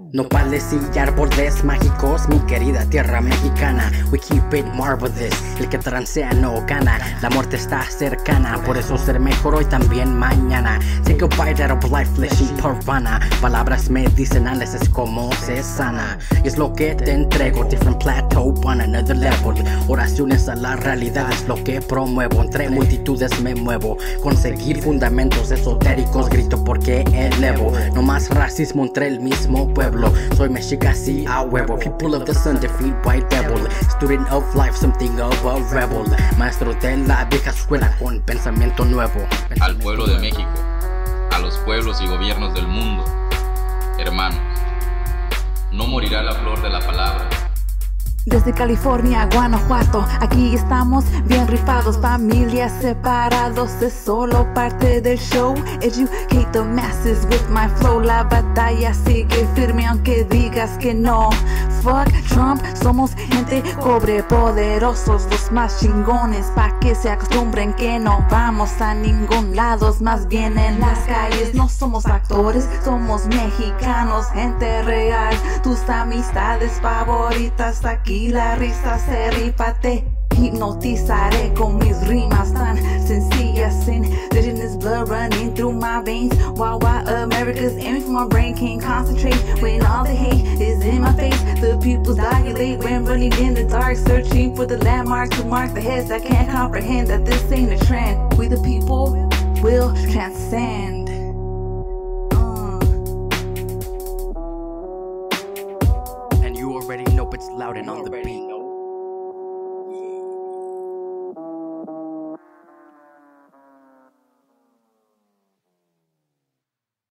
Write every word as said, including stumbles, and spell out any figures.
Nopales y árboles mágicos, mi querida tierra mexicana. We keep it marvelous, el que transea no gana. La muerte está cercana, por eso ser mejor hoy también mañana. Take a bite out of life, flesh y parvana. Palabras medicinales es como se sana, y es lo que te entrego. Different plateau on another level. Oraciones a la realidad es lo que promuevo. Entre multitudes me muevo, conseguir fundamentos esotéricos grito porque elevo. No más racismo entre el mismo pueblo. Soy mexica sí a huevo. People of the sun defeat white devil. Student of life, something of a rebel. Maestro de la vieja escuela con pensamiento nuevo. Al pueblo de México, a los pueblos y gobiernos del mundo, hermanos, no morirá la flor de la palabra. Desde California a Guanajuato, aquí estamos bien rifados, familias separados, es solo parte del show. Educate the masses with my flow, la batalla sigue firme aunque digas que no. Fuck Trump, somos gente cobre, poderosos, los más chingones, pa' que se acostumbren que no vamos a ningún lado, más bien en las calles. No somos actores, somos mexicanos, gente real, tus amistades favoritas aquí. Y la risa se rifa, te hipnotizaré con mis rimas tan sencillas. Indigenous blood running through my veins. While while America's aiming for my brain, can't concentrate when all the hate is in my face. The pupils dilate when running in the dark, searching for the landmarks to mark the heads that can't comprehend that this ain't a trend. We the people will transcend. And you already know it's loud and on the beat.